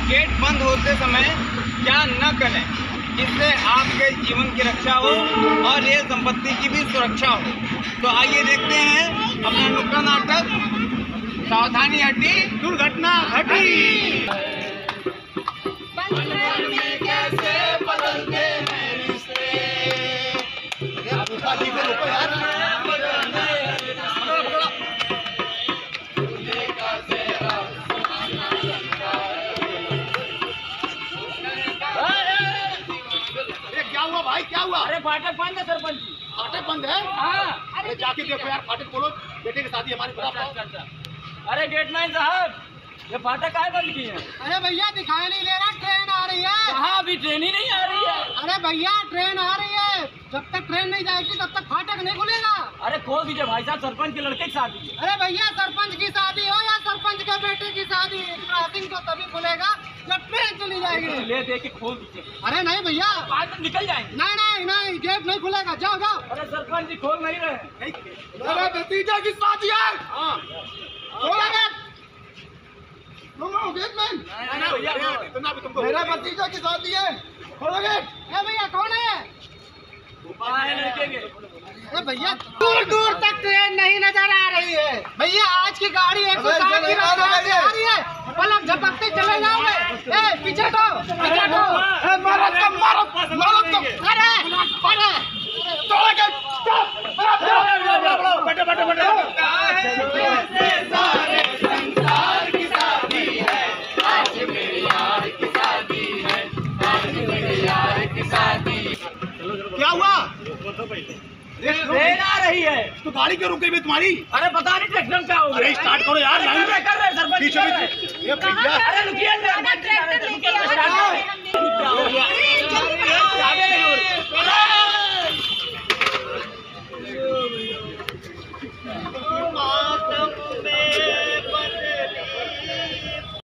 Gate बंद होते समय क्या न करें जिससे आपके जीवन की रक्षा हो और ये संपत्ति की भी सुरक्षा हो। तो आइए देखते हैं अपना नुक्कड़ नाटक सावधानी हटी दुर्घटना घटी। कैसे बदलते हैं रिश्ते, क्या हुआ भाई, क्या हुआ? अरे फाटक बंद है सरपंच जी। फाटक बंद है? हाँ। अरे जाके देखो यार, फाटक खोलो, बेटे की शादी हमारी बता। अरे गेटमैन साहब, ये फाटक काहे बंद किए हैं? अरे भैया दिखाई नहीं दे रहा, ट्रेन आ रही है। कहाँ अभी ट्रेन ही नहीं आ रही है। अरे भैया ट्रेन आ रही है, जब तक ट्रेन नहीं जाएगी तब तक फाटक नहीं खुलेगा। अरे खोल दीजिए भाई साहब, सरपंच के लड़के की शादी है। अरे भैया सरपंच की शादी हो या सरपंच के बेटे की शादी, क्रॉसिंग तो तभी खुलेगा जब ट्रेन चली जाएगी। ले दे के खोल दीजिए। अरे नहीं भैया, आज तो निकल जाएंगे। नहीं नहीं नहीं, गेट नहीं खुलेगा, जाओ जाओ। अरे सरपंच जी खोल नहीं रहे। मेरे भतीजे की शादी है। खोला गेट। गेटमैन, मेरा भतीजा की शादी है, खोलो गेट। अरे भैया कौन है? अरे भैया दूर दूर तक ट्रेन नहीं नजर आ रही है। भैया आज की गाड़ी 160 की रफ्तार से आ रही है, पलक झपकते चले जाओगे। ए पीछे हटो, पीछे हटो। मारो तो मारो, मारो तो। अरे अरे तोड़ के बटे बटे बटे। सारे संसार की शादी है, आज मेरी यार की शादी है, आज मेरी यार की शादी। क्या हुआ? ट्रेन आ रही है तो गाड़ी क्यों रुक गई भाई तुम्हारी? अरे पता नहीं ट्रैक्टर क्या हो गया। अरे स्टार्ट करो यार, कर रहे सरपंच। पीछे पीछे। ये भैया अरे रुकिए